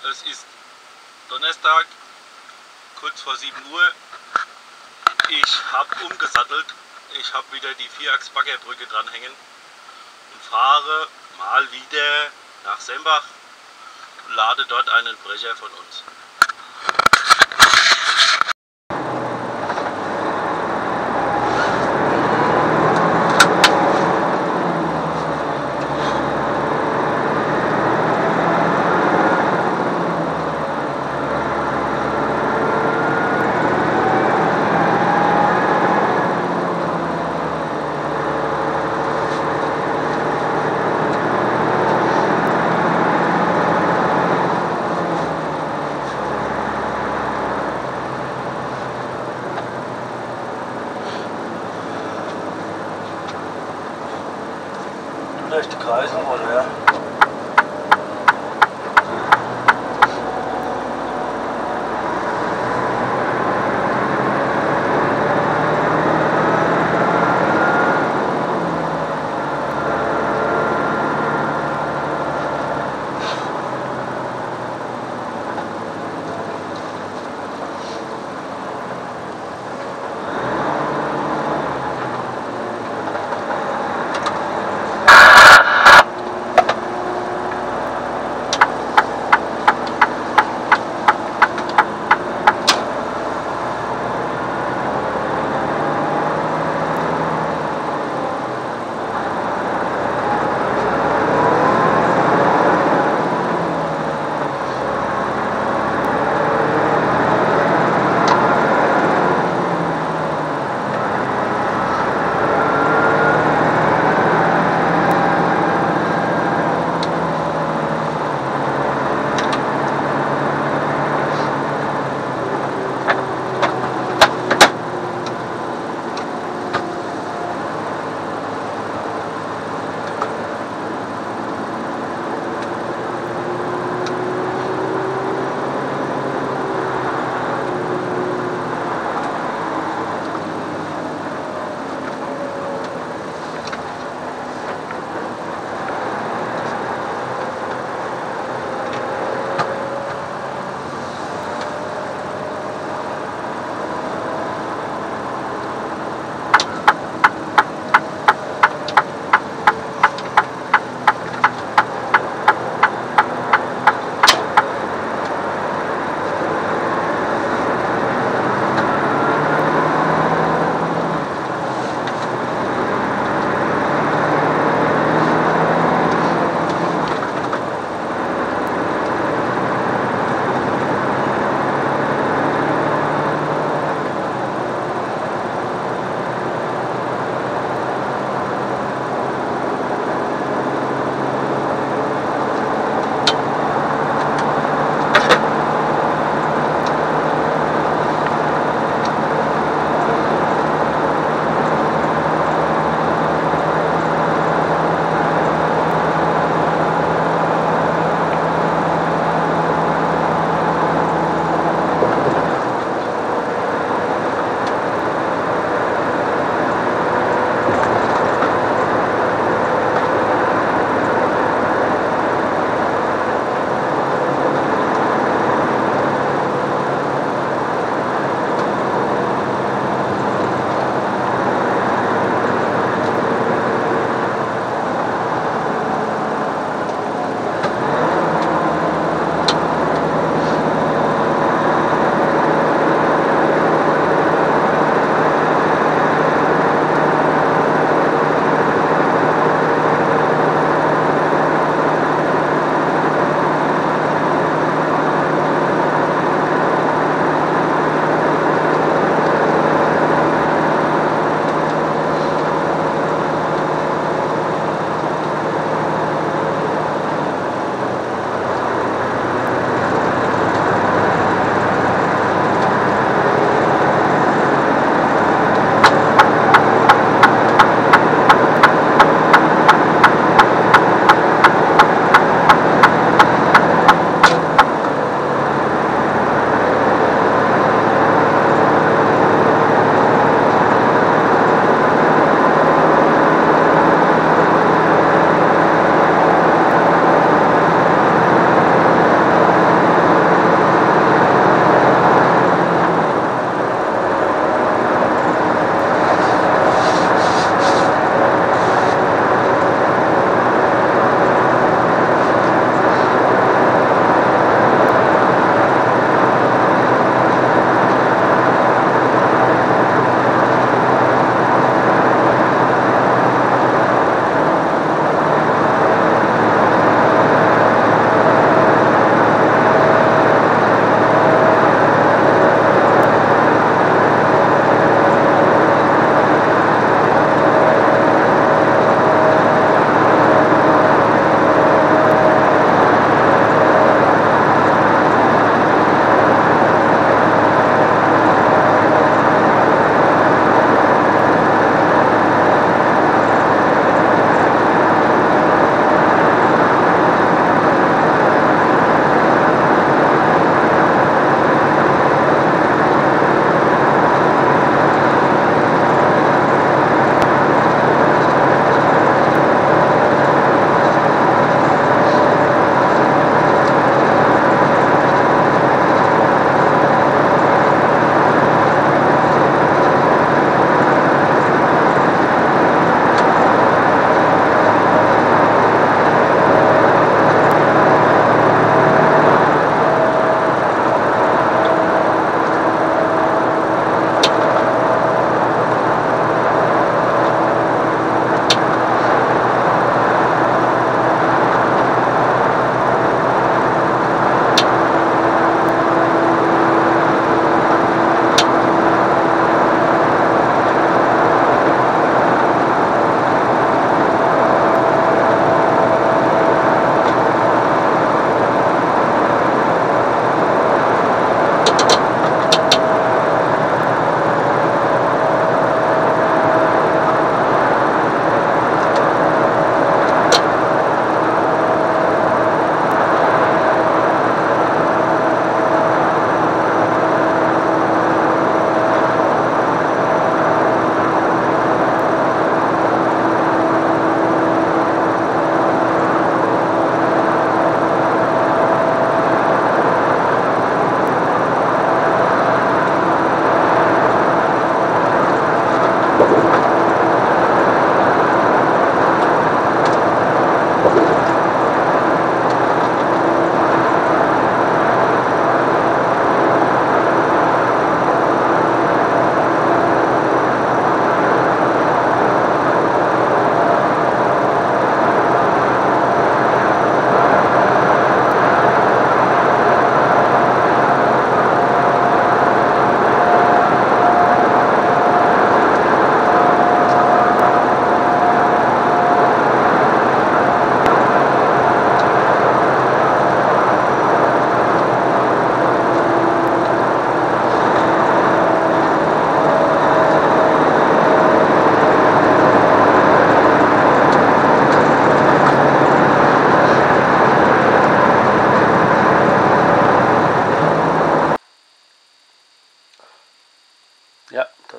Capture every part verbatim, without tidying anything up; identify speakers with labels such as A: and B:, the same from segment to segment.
A: Es ist Donnerstag, kurz vor sieben Uhr. Ich habe umgesattelt. Ich habe wieder die Vierachs-Baggerbrücke dranhängen und fahre mal wieder nach Sembach und lade dort einen Brecher von uns.
B: Rechte Kreisung, oder ja?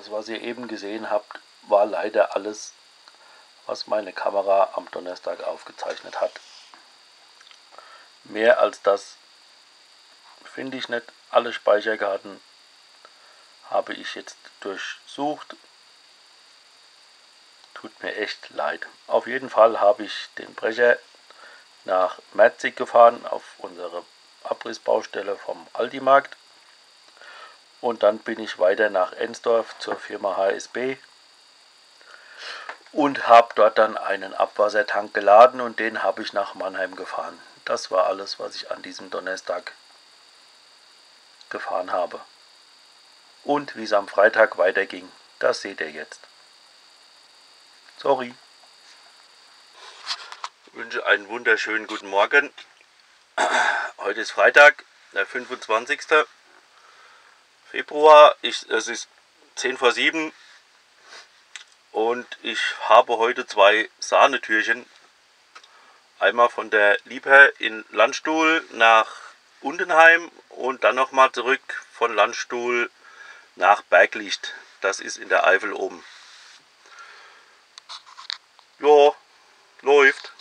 B: Das, was ihr eben gesehen habt, war leider alles, was meine Kamera am Donnerstag aufgezeichnet hat. Mehr als das finde ich nicht. Alle Speicherkarten habe ich jetzt durchsucht. Tut mir echt leid. Auf jeden Fall habe ich den Brecher nach Merzig gefahren, auf unsere Abrissbaustelle vom Aldi-Markt. Und dann bin ich weiter nach Ensdorf zur Firma H S B und habe dort dann einen Abwassertank geladen und den habe ich nach Mannheim gefahren. Das war alles, was ich an diesem Donnerstag gefahren habe. Und wie es am Freitag weiterging, das seht ihr jetzt. Sorry. Ich wünsche einen wunderschönen guten Morgen. Heute ist Freitag, der fünfundzwanzigste Februar. Ich, es ist zehn vor sieben und ich habe heute zwei Sahnetürchen. Einmal von der Liebherr in Landstuhl nach Undenheim und dann nochmal zurück von Landstuhl nach Berglicht. Das ist in der Eifel oben. Ja, läuft.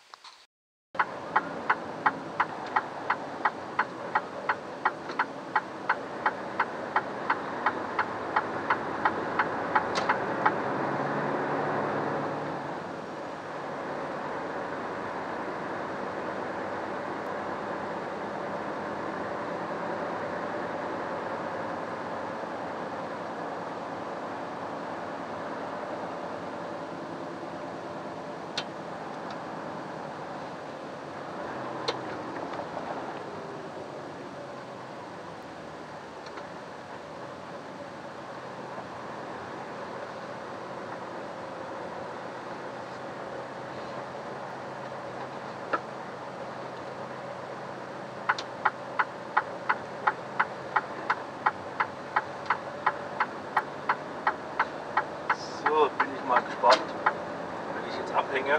B: So, bin ich mal gespannt, wenn ich jetzt abhänge.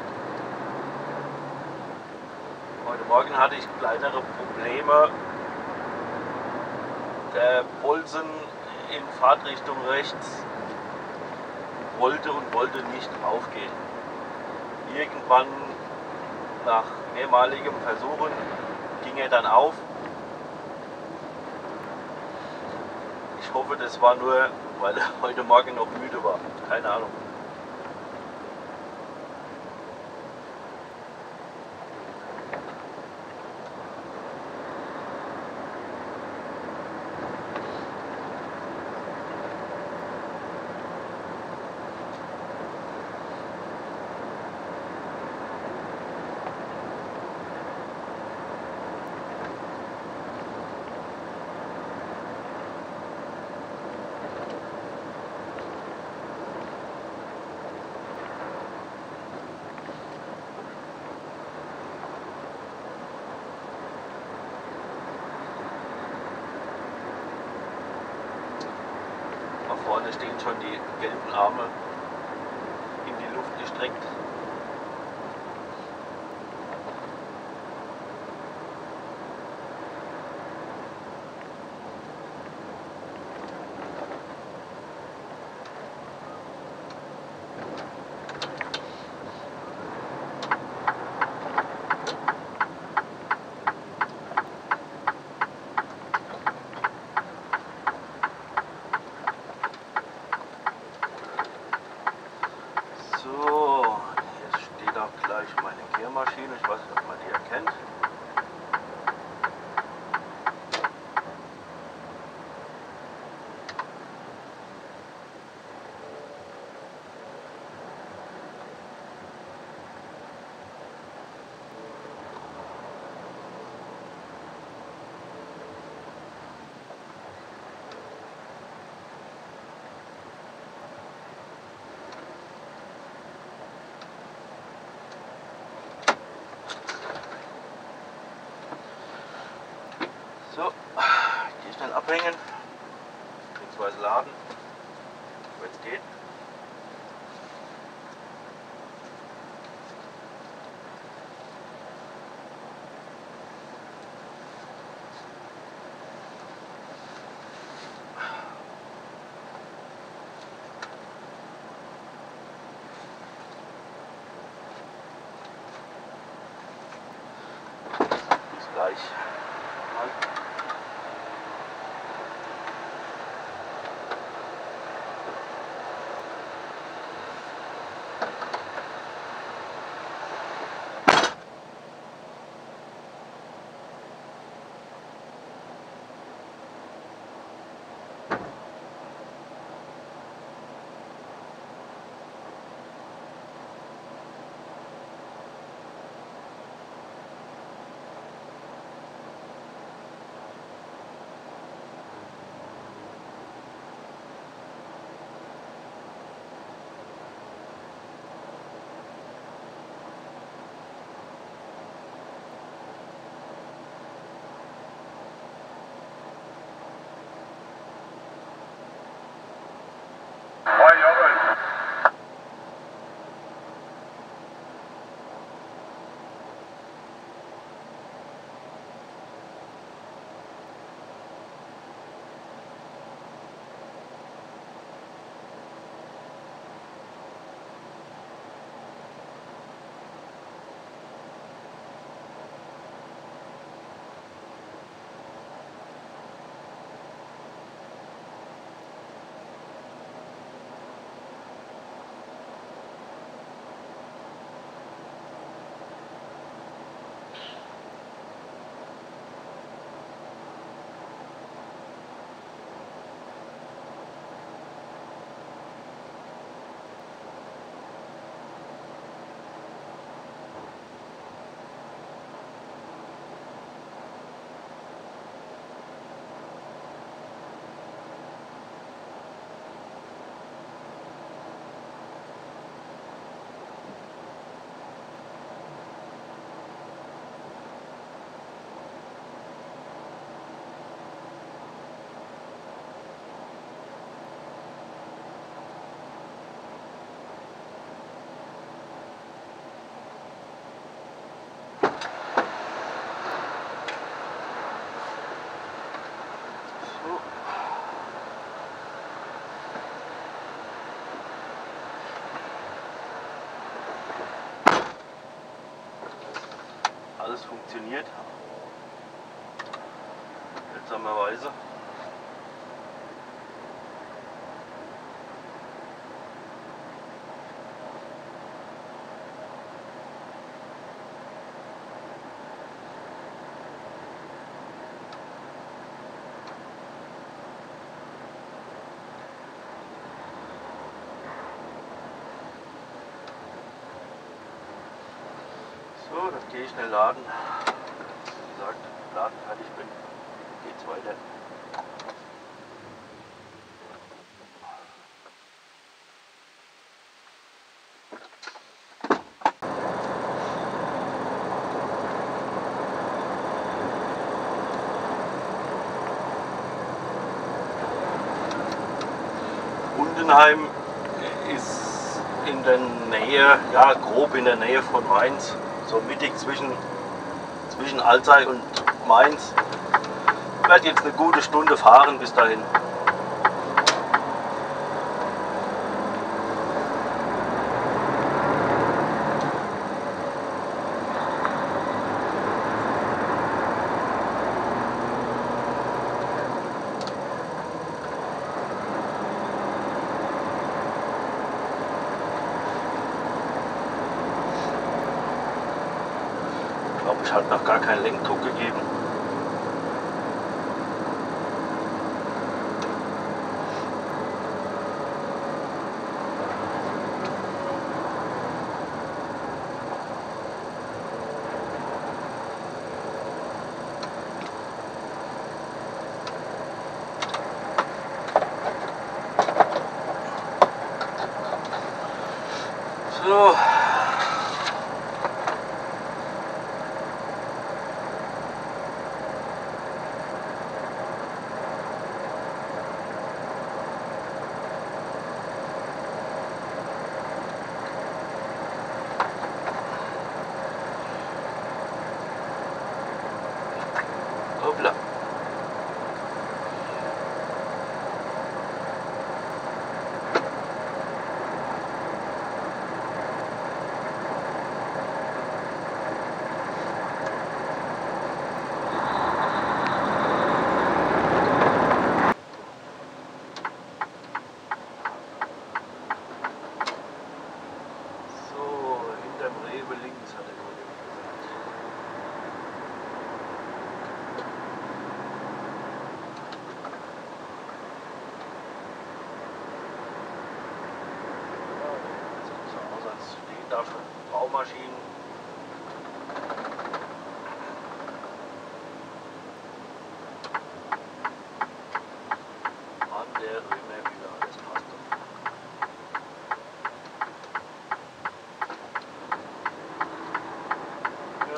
B: Heute Morgen hatte ich kleinere Probleme. Der Bolzen in Fahrtrichtung rechts wollte und wollte nicht aufgehen. Irgendwann nach mehrmaligem Versuchen ging er dann auf. Ich hoffe, das war nur, weil er heute Morgen noch müde war. Keine Ahnung. Vorne stehen schon die gelben Arme in die Luft gestreckt. So, jetzt steht auch gleich meine Kehrmaschine. Ich weiß nicht, ob man die erkennt. So, die schnell abhängen, beziehungsweise laden, wenn es geht. gleich. Alles funktioniert. Seltsamerweise. So, das gehe ich schnell laden. Wie gesagt, laden fertig bin, geht's weiter. Bundenheim ist in der Nähe, ja grob in der Nähe von Mainz, so mittig zwischen, zwischen Alzey und Mainz. Ich werde jetzt eine gute Stunde fahren bis dahin. Ich glaube, ich habe noch gar keinen Lenkdruck gegeben. So. Hoppla. da schon Baumaschinen. An der Römermühle, alles passt doch. Ja.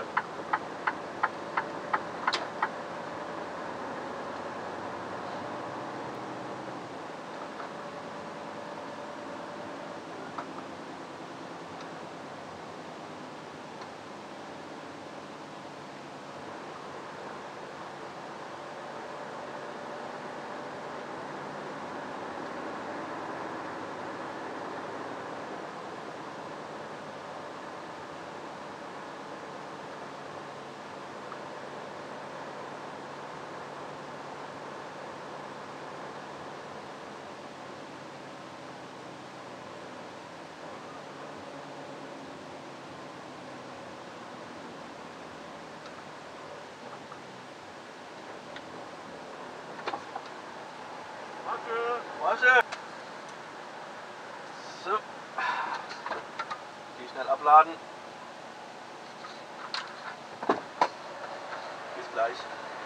B: Warte. So. Die schnell abladen. Bis gleich.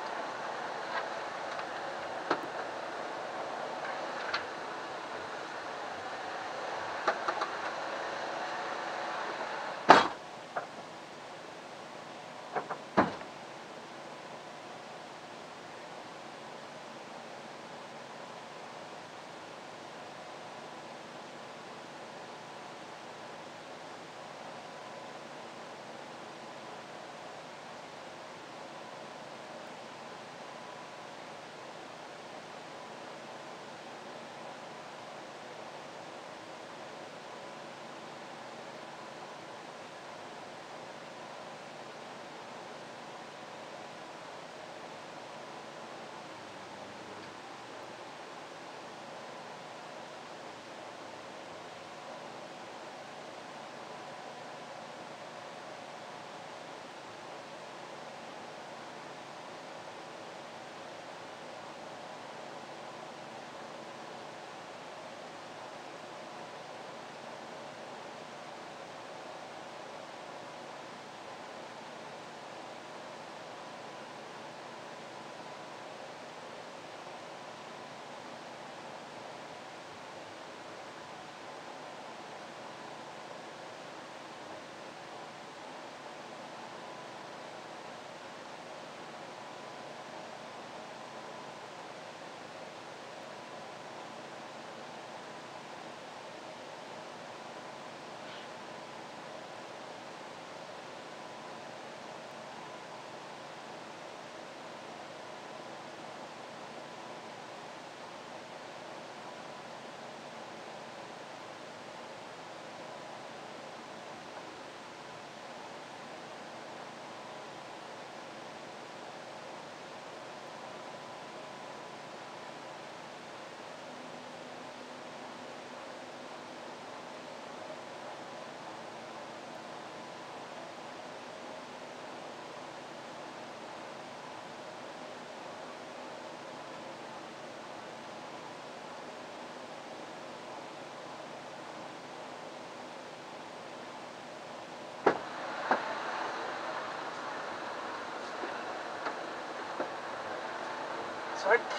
B: Zack.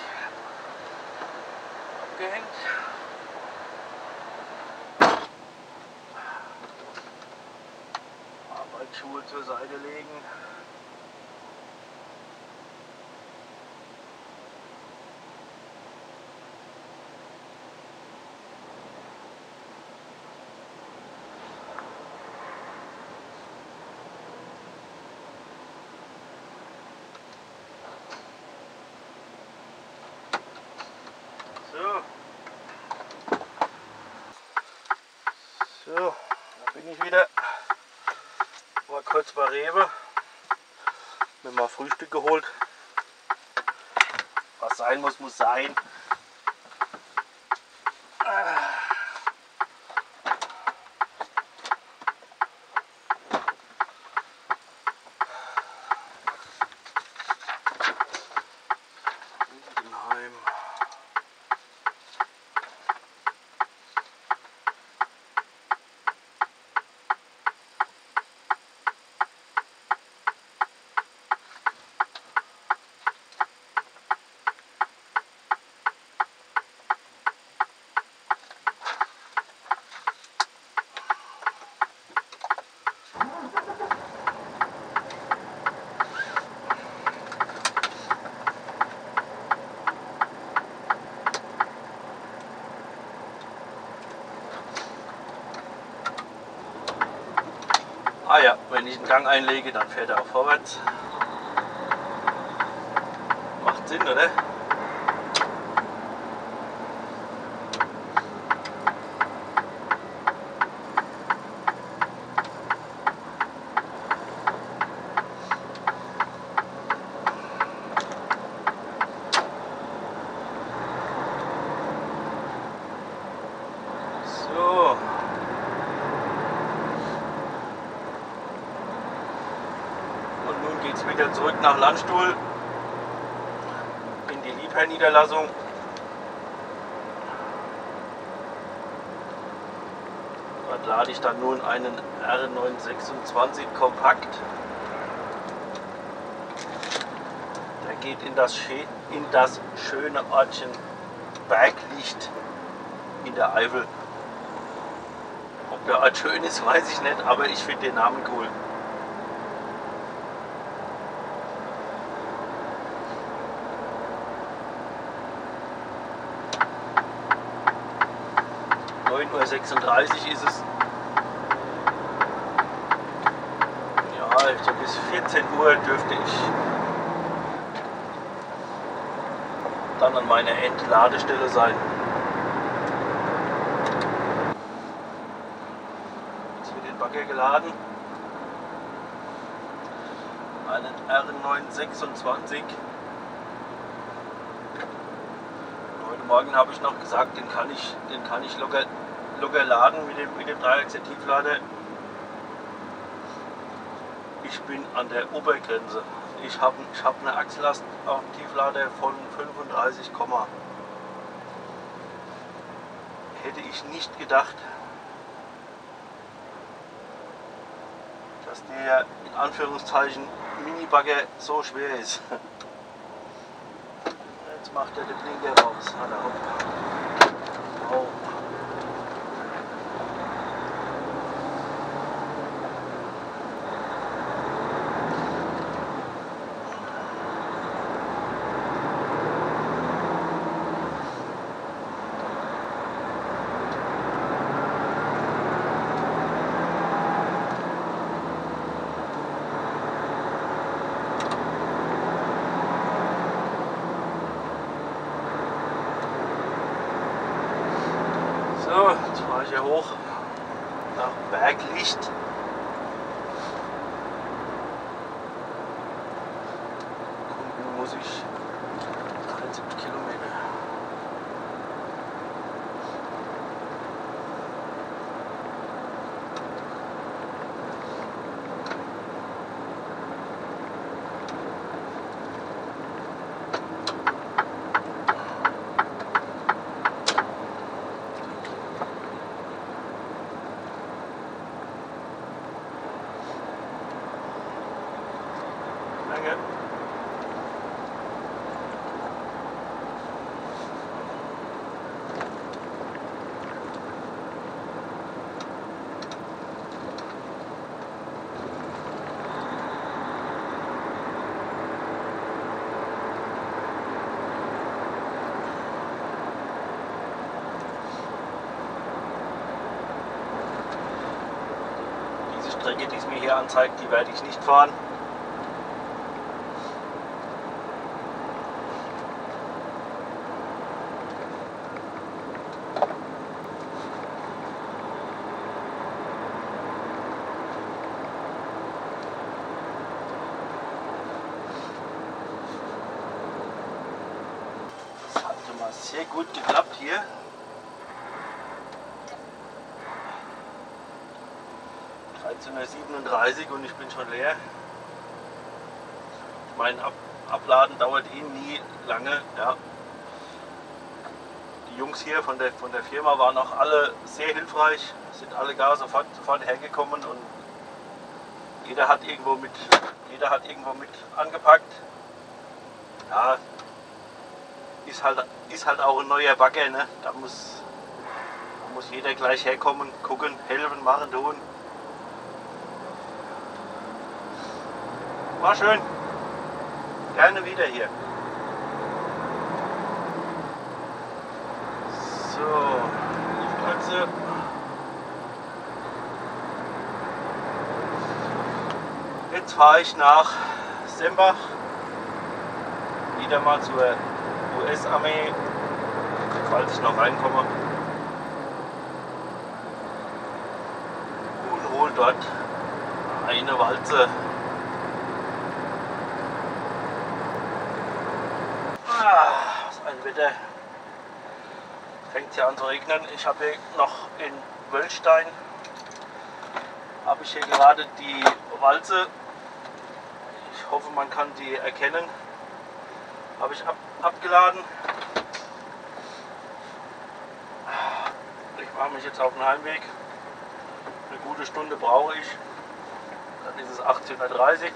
B: Abgehängt. Arbeitsschuhe zur Seite legen. So. So, da bin ich wieder. War kurz bei Rewe. Mir mal Frühstück geholt. Was sein muss, muss sein. Heim.
A: wenn ich einen Gang einlege, dann fährt er auch vorwärts. Macht Sinn, oder? So. Und nun geht es wieder zurück nach Landstuhl in die Liebherr-Niederlassung. Dort lade ich dann nun einen R neunhundertsechsundzwanzig Kompakt. Der geht in das, in das schöne Ortchen Berglicht in der Eifel. Ob der Ort schön ist, weiß ich nicht, aber ich finde den Namen cool. neun Uhr sechsunddreißig ist es. Ja, so bis vierzehn Uhr dürfte ich dann an meiner Endladestelle sein. Jetzt wird den Bagger geladen. Einen R neunhundertsechsundzwanzig. Heute Morgen habe ich noch gesagt, den kann ich, den kann ich locker, locker laden mit dem, mit dem Dreiachser-Tieflader. Ich bin an der Obergrenze. Ich habe ich hab eine Achslast auf dem Tieflader von fünfunddreißig, hätte ich nicht gedacht, dass der in Anführungszeichen Mini-Bagger so schwer ist. Jetzt macht er den Blinker raus. Oh. So, jetzt fahre ich hier hoch nach Berglicht. Kunden muss ich dreiundsiebzig Kilometer. Danke. Diese Strecke, die es mir hier anzeigt, die werde ich nicht fahren. Das hat schon mal sehr gut geklappt hier. dreizehn Uhr siebenunddreißig und ich bin schon leer. Mein Ab Abladen dauert eh nie lange. Ja. Die Jungs hier von der, von der Firma waren auch alle sehr hilfreich, sind alle gar sofort, sofort hergekommen und jeder hat irgendwo mit, jeder hat irgendwo mit angepackt. Ja, ist halt, ist halt auch ein neuer Bagger, ne? Da muss, da muss jeder gleich herkommen, gucken, helfen, machen, tun. War schön. Gerne wieder hier. So, die Kreuze.
B: Jetzt fahre ich nach Sembach, wieder mal zur U S-Armee, falls ich noch reinkomme, und hole dort eine Walze. Ah, was ein Wetter. Fängt hier an zu regnen. Ich habe hier noch in Wölstein, habe ich hier gerade die Walze. Ich hoffe, man kann die erkennen. Habe ich ab, abgeladen. Ich mache mich jetzt auf den Heimweg. Eine gute Stunde brauche ich. Dann ist es achtzehn Uhr dreißig.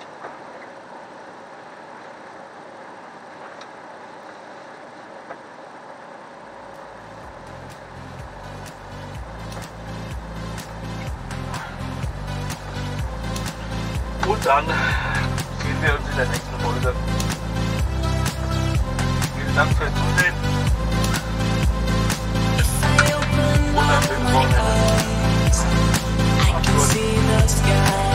B: Und dann sehen wir uns in der nächsten Folge. Vielen Dank fürs Zusehen. Wunderschönes Wochenende. Macht's gut.